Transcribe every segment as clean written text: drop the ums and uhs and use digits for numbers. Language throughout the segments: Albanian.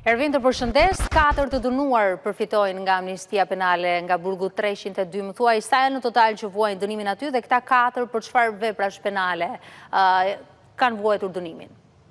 Ervin, të përshëndes, 4 të dënuar përfitojnë nga amnistia penale nga burgu 302. Më thuaj, sa e në total që vuajnë dënimin aty dhe këta 4 për çfarë veprash penale kanë vuajtur dënimin?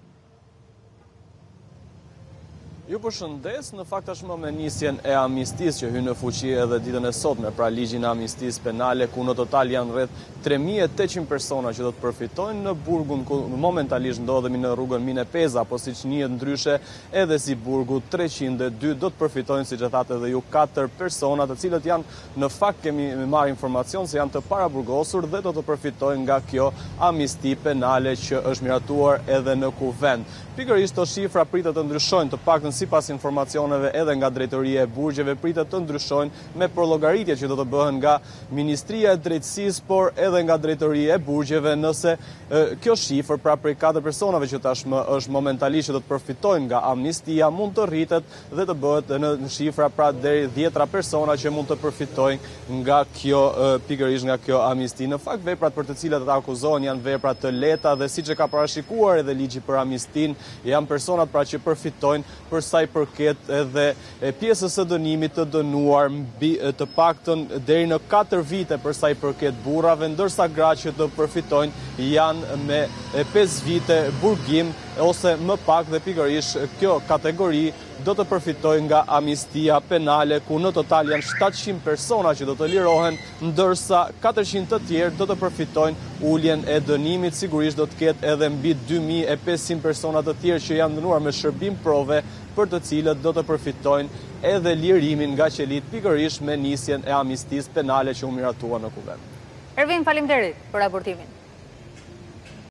Ju përshëndes, në fakt tashmë me nisjen e amnistisë që hynë në fuqi edhe ditën e sotme, pra ligjin e amnistisë penale, ku në total janë rreth 3800 persona që do të përfitojnë në burgun ku momentalisht ndodhemi në rrugën Mine Peza, apo siç njihet ndryshe edhe si burgu 302 do të përfitojnë, siç e thatë edhe ju, 4 persona, të cilët janë në fakt kemi marrë informacion se janë të paraburgosur dhe do të përfitojnë nga kjo amnisti penale që është miratuar edhe në kuvend. Pikërisht të shifra pritet të ndryshojnë, të paktën sipas informacioneve edhe nga drejtoria e burgjeve pritet të ndryshojnë me përllogaritje që do të bëhen nga Ministria e Drejtësisë, por edhe nga drejtoria e burgjeve, nëse kjo shifër pra prej 4 personave që tashmë është momentalisht që do të përfitojnë nga amnistia mund të rritet dhe të bëhet në shifra pra deri 10 persona që mund të përfitojnë nga kjo pikërisht nga kjo amnisti. Në fakt veprat për të cilat ata akuzohen janë vepra të lehta dhe siç e ka parashikuar edhe ligji për amnistin, janë personat pra që përfitojnë për sa i përket edhe pjesës së dënimit të dënuar mbi të paktën deri në 4 vite për sa i përket burrave, ndërsa gratë që të përfitojnë janë me 5 vite burgim ose më pak, dhe pikërisht kjo kategori do të përfitojnë nga amnistia penale, ku në total janë 700 persona që do të lirohen, ndërsa 400 të tjerë do të përfitojnë uljen e dënimit. Sigurisht do të ketë edhe mbi 2500 persona të tjerë që janë dënuar me shërbim prove, për të cilët do të përfitojnë edhe lirimin nga qelit, pikërisht me nisjen e amnistisë penale që u miratua në kuvend. Ervin, faleminderit për raportimin.